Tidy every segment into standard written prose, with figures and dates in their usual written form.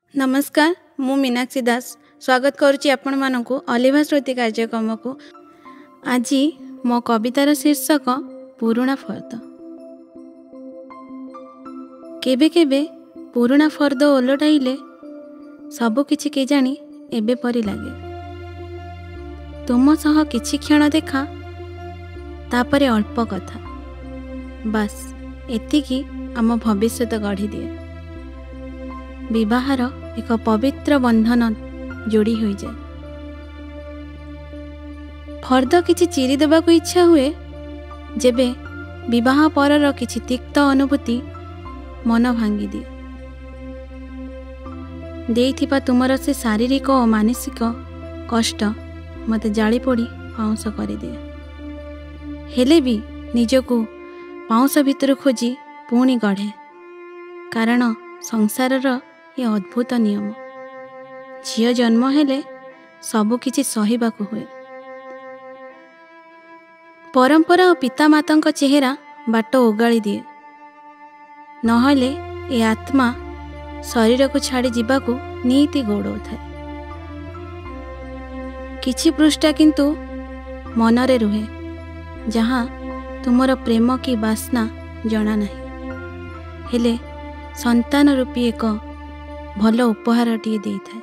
नमस्कार, मु मीनाक्षी दास स्वागत करुच्ची आपण मानकु अलिभा स्मृति कार्यक्रम को। आज मो कवितार शीर्षक पुरुणा फर्द। केबे केबे पुरुणा फर्द ओलटाइले सबु किछि के जानी एबे परी लागे। तुम सह किछि क्षण देखा तापरे अल्प कथा, बस एतिकी आम भविष्यत गढ़ी दिए। विवाहर एक पवित्र बंधन जोड़ी हो जाए। फर्द किछि चिरी देबाकू इच्छा हुए जेबे विवाह परर किछि तिक्त अनुभूति मन भांगी दिए। देइथिबा तुमर से शारीरिक और मानसिक कष्ट मते जाली पोड़ी पाउंस कर दिए। हेले भी निजको पाउंस भितर खोजी पुणी गढ़े, कारण संसारर ये अद्भुत नियम। झियो जन्म हेले सबु किछि सहिबाकू हुए। परंपरा और पिता मातांक चेहरा बाट ओगाली दिए, नहले ए आत्मा शरीर को छाड़ी जीवाकू नीति गोड़ो थाए। किछि पृष्ठा किंतु मनरे रुहे, जहाँ तुमर प्रेम की बासना जना नहीं, हेले संतान रूपी एक भल उपहारटिए दे थाए।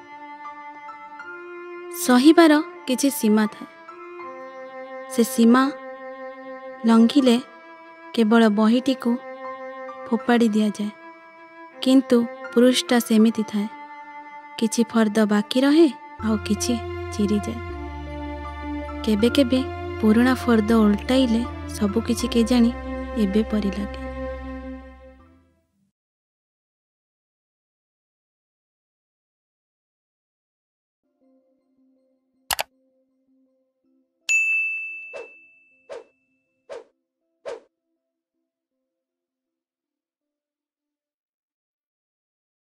सहिबार किछि सीमा थाए, से सीमा लंघिले केवल बहीटी को फोपाड़ी दिया जाए, किंतु पृष्ठा सेमिति थाए। किछि फर्द बाकी रहे आउ किछि चिरी जाए। केबे केबे पुरुणा फर्द उल्टाइले सबु किछि के जानी एबे परी लागे।